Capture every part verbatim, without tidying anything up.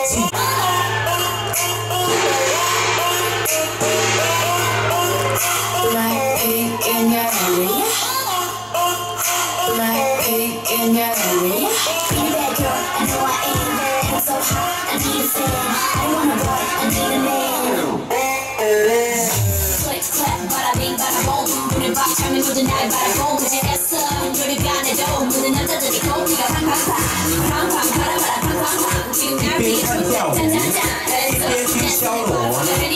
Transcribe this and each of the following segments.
一边看跳舞，一边听敲锣。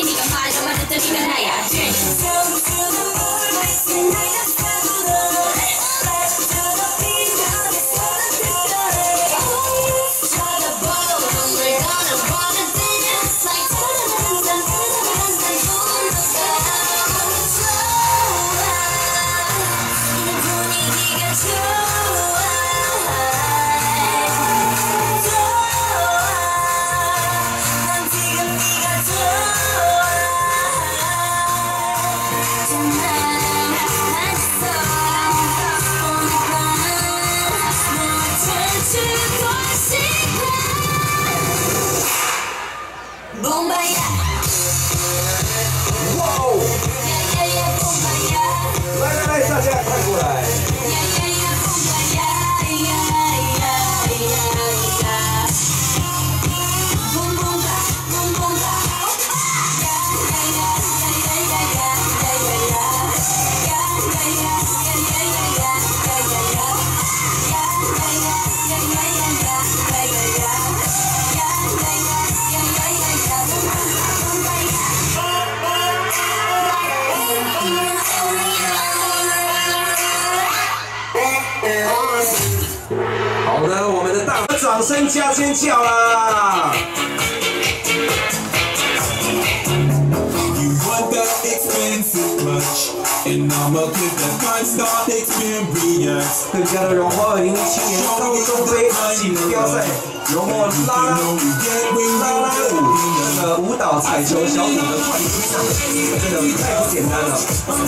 大家看过来。好的，我们的大掌声加尖叫啦！ 更加的荣获二零一七年高中杯锦标赛荣获啦啦啦啦舞这个舞蹈彩球小组的冠军啊，真的太不简单了。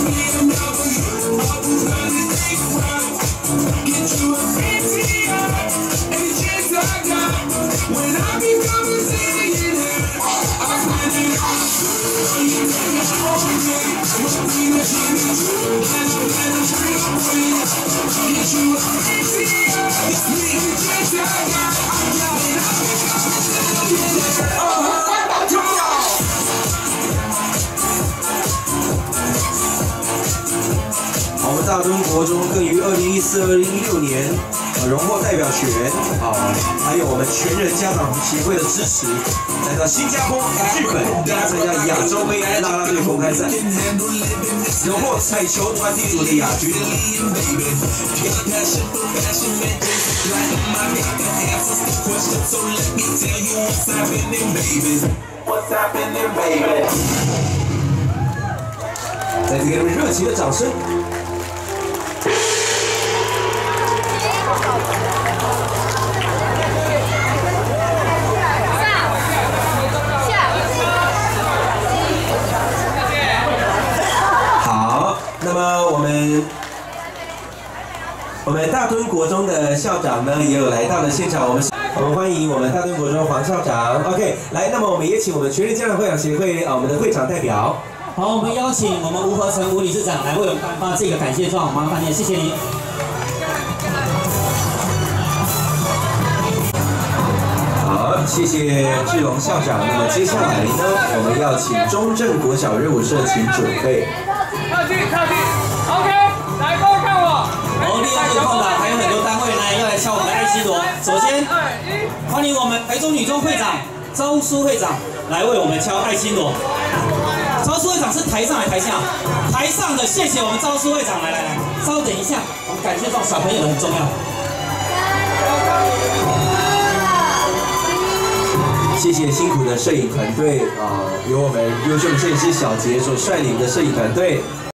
我们大墩国中更于二零一四、二零一六年呃荣获代表权啊，还有我们全人家长协会的支持，来到新加坡、日本参加亚洲杯啦啦队公开赛，荣获彩球团体组的亚军。再次给你们热情的掌声。 好，那么我们我们大墩国中的校长呢也有来到了现场，我们我们欢迎我们大墩国中黄校长。OK， 来，那么我们也请我们全人家长会长协会啊我们的会长代表。 好，我们邀请我们吴和成吴理事长来为我们颁发这个感谢状，麻烦您，谢谢您。 好，谢谢志荣校长。那么接下来呢，我们要请中正国小热舞社请准备。 靠近，靠近 ，OK， 来，各位看我。 哦，利用这个空档，还有很多单位来要来敲我们的爱心锣。首先，欢迎我们台中女中会长周淑会长来为我们敲爱心锣。 招书会长是台上还是台下？台上的，谢谢我们招书会长，来来来，稍等一下，我们感谢到小朋友很重要。 谢谢辛苦的摄影团队啊、呃，由我们优秀的摄影师小杰所率领的摄影团队。